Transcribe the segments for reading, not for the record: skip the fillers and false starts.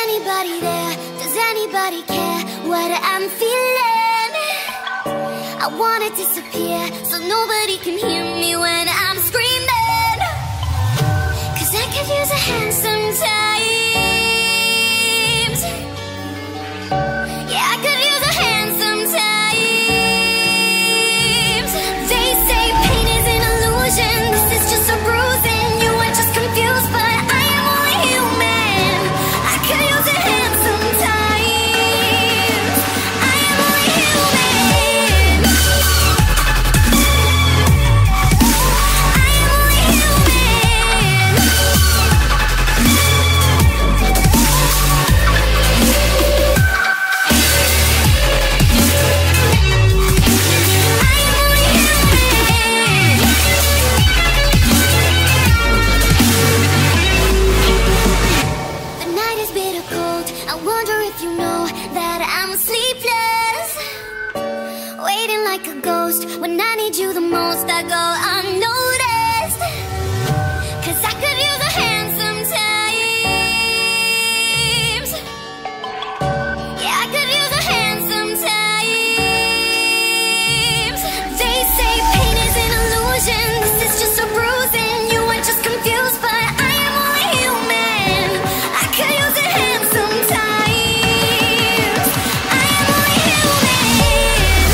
anybody there? Does anybody care what I'm feeling? I wanna disappear so nobody can hear me when I'm screaming. 'Cause I could use a hand sometimes. Yeah, I could use a hand sometimes. They say pain is an illusion. This is just a bruising. You are just confused, but I am only human. I could use a hand sometimes. I am only human. I am only human. The night is bitter cold. I wonder if you know that I'm sleepless, waiting like a ghost. When I need you the most, I go unnoticed. 'Cause I could use a hand sometimes. Yeah, I could use a hand sometimes. They say pain is an illusion. This is just a bruising. You are just confused, but I am only human. I could use a hand sometimes. I am only human.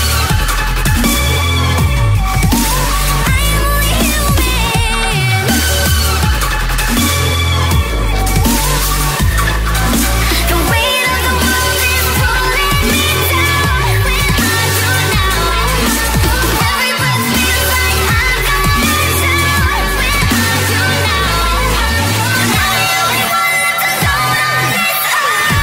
I am only human. The weight of the world is pulling me down. Where are you now? Every breath feels like I'm going down. Where are you now? Now the only one left alone on this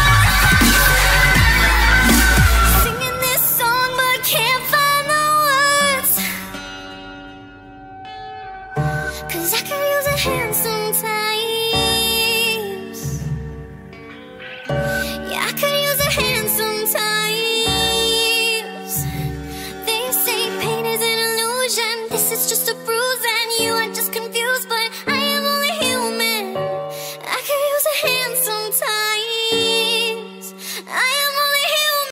earth. Singing this song but can't find the words. 'Cause I could use a hand sometimes.